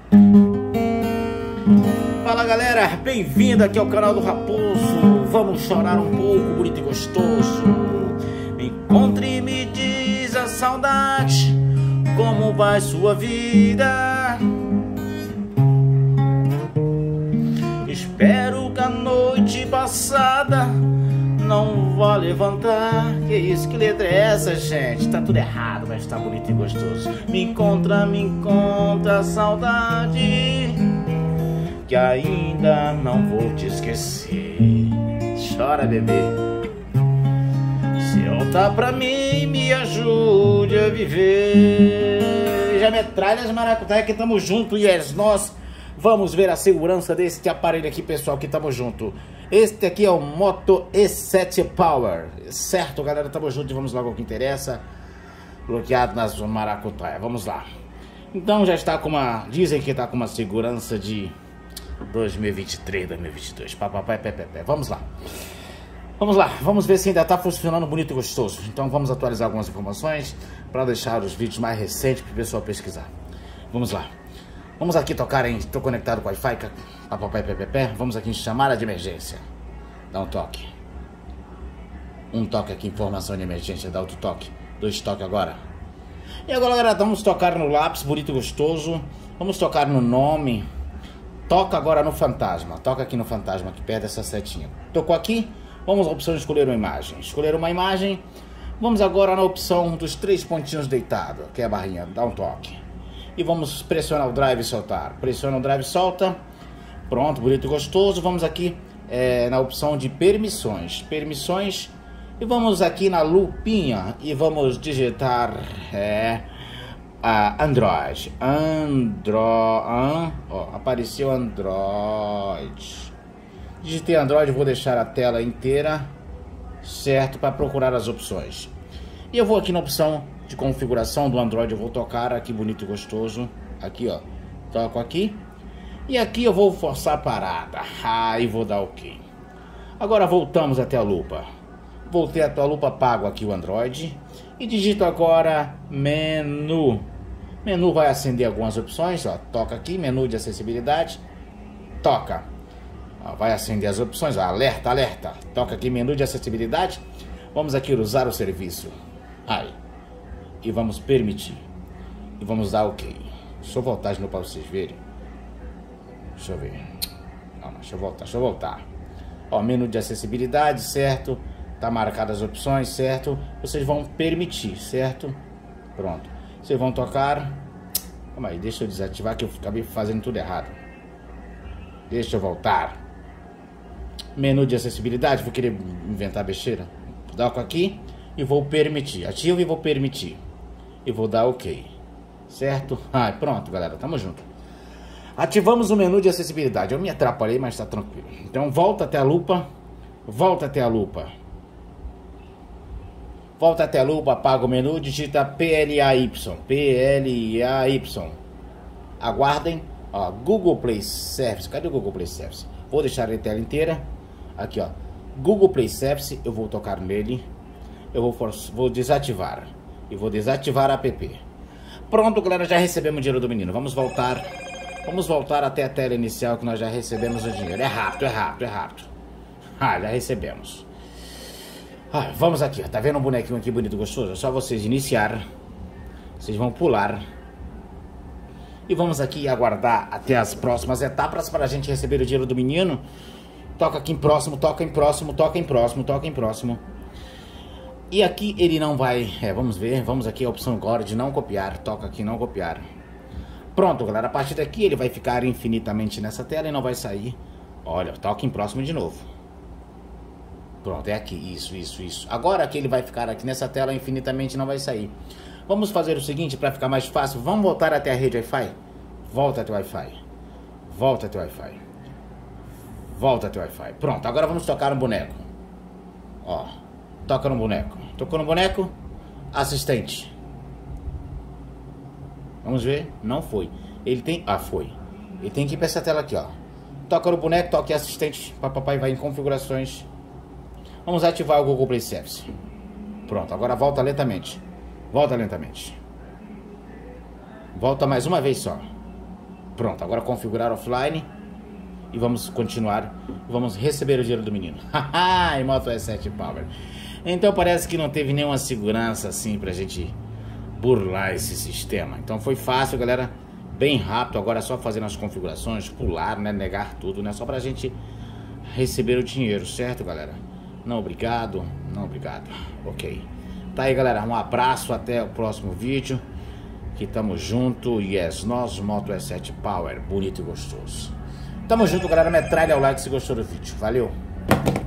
Fala galera, bem-vindo aqui ao canal do Raposo. Vamos chorar um pouco, bonito e gostoso. Me encontre e me diz a saudade, como vai sua vida? Espero que a noite passada não vá levantar. Que isso, que letra é essa, gente? Tá tudo errado, mas tá bonito e gostoso. Me encontra a saudade, que ainda não vou te esquecer. Chora, bebê. Se voltar pra mim, me ajude a viver. Já metralha as maracutaia que tamo junto, e nós vamos ver a segurança deste aparelho aqui, pessoal, que tamo junto. Este aqui é o Moto E7 Power, certo, galera? Tamo junto e vamos logo ao que interessa. Bloqueado nas maracutaia, vamos lá. Então já está com uma, dizem que tá com uma segurança de 2023, 2022, papai, pé. Vamos lá. Vamos ver se ainda tá funcionando bonito e gostoso. Então vamos atualizar algumas informações para deixar os vídeos mais recentes para o pessoal pesquisar. Vamos lá. Vamos aqui tocar em, tô conectado com o Wi-Fi, papai, pé. Vamos aqui em chamada de emergência. Dá um toque. Um toque aqui, informação de emergência, dá outro toque. 2 toques agora. E agora, galera, vamos tocar no lápis, bonito e gostoso. Vamos tocar no nome. Toca agora no fantasma. Toca aqui no fantasma, aqui perto dessa setinha. Tocou aqui. Vamos à opção de escolher uma imagem. Escolher uma imagem. Vamos agora na opção dos 3 pontinhos deitado, que é a barrinha. Dá um toque. E vamos pressionar o drive e soltar. Pressiona o drive e solta. Pronto, bonito e gostoso. Vamos aqui na opção de permissões. Permissões. E vamos aqui na lupinha. E vamos digitar Android. Ó, apareceu Android. Digitei Android, vou deixar a tela inteira, certo, para procurar as opções. E eu vou aqui na opção de configuração do Android, eu vou tocar aqui bonito e gostoso. Aqui, ó, toco aqui. E aqui eu vou forçar a parada. E vou dar OK. Agora voltamos até a lupa. Voltei até a lupa, apago aqui o Android. E digito agora menu. Menu vai acender algumas opções, ó. Toca aqui, menu de acessibilidade. Toca. Ó, vai acender as opções, ó. Alerta. Toca aqui, menu de acessibilidade. Vamos aqui usar o serviço. Aí. E vamos permitir. E vamos dar OK. Deixa eu voltar de novo para vocês verem. Deixa eu ver. Não, deixa eu voltar. Ó, menu de acessibilidade, certo? Tá marcadas as opções, certo? Vocês vão permitir, certo? Pronto. Vocês vão tocar. Calma aí, deixa eu desativar que eu acabei fazendo tudo errado. Deixa eu voltar. Menu de acessibilidade, vou querer inventar besteira. Toco aqui e vou permitir. Ativo e vou permitir. E vou dar OK. Certo? Pronto, galera, tamo junto. Ativamos o menu de acessibilidade. Eu me atrapalhei, mas tá tranquilo. Então volta até a lupa. Volta até a lupa. Volta até a lupa, apaga o menu, digita PLAY. Aguardem. Ó, Google Play Service. Cadê o Google Play Service? Vou deixar a tela inteira. Aqui, ó. Google Play Service. Eu vou tocar nele. Eu vou desativar. E vou desativar a app. Pronto, galera. Já recebemos o dinheiro do menino. Vamos voltar. Vamos voltar até a tela inicial que nós já recebemos o dinheiro. É rápido. Já recebemos. Vamos aqui, ó. Tá vendo um bonequinho aqui bonito e gostoso? É só vocês iniciar. Vocês vão pular. E vamos aqui aguardar até as próximas etapas para a gente receber o dinheiro do menino. Toca aqui em próximo, toca em próximo. E aqui ele não vai... vamos ver. Vamos aqui a opção agora de não copiar. Toca aqui, não copiar. Pronto, galera. A partir daqui ele vai ficar infinitamente nessa tela e não vai sair. Olha, toca em próximo de novo. Pronto, é aqui, isso. Agora que ele vai ficar aqui nessa tela infinitamente, não vai sair. Vamos fazer o seguinte, para ficar mais fácil. Vamos voltar até a rede Wi-Fi. Volta até o Wi-Fi. Pronto, agora vamos tocar no boneco. Ó, toca no boneco. Tocou no boneco. Assistente. Vamos ver. Não foi. Ele tem... foi. Ele tem que ir para essa tela aqui, ó. Toca no boneco, toque assistente. Papai vai em configurações. Vamos ativar o Google Play Service. Pronto, agora volta lentamente. Volta mais uma vez só. Pronto, agora configurar offline. E vamos continuar. Vamos receber o dinheiro do menino. Haha, Moto E7 Power. Então parece que não teve nenhuma segurança assim pra gente burlar esse sistema. Então foi fácil, galera. Bem rápido. Agora é só fazer as configurações, pular, né? Negar tudo, né? Só pra gente receber o dinheiro, certo, galera? Não, obrigado. Não, obrigado. Ok. Tá aí, galera. Um abraço. Até o próximo vídeo. Que tamo junto. Yes, nós, Moto E7 Power. Bonito e gostoso. Tamo junto, galera. Metralha o like se gostou do vídeo. Valeu.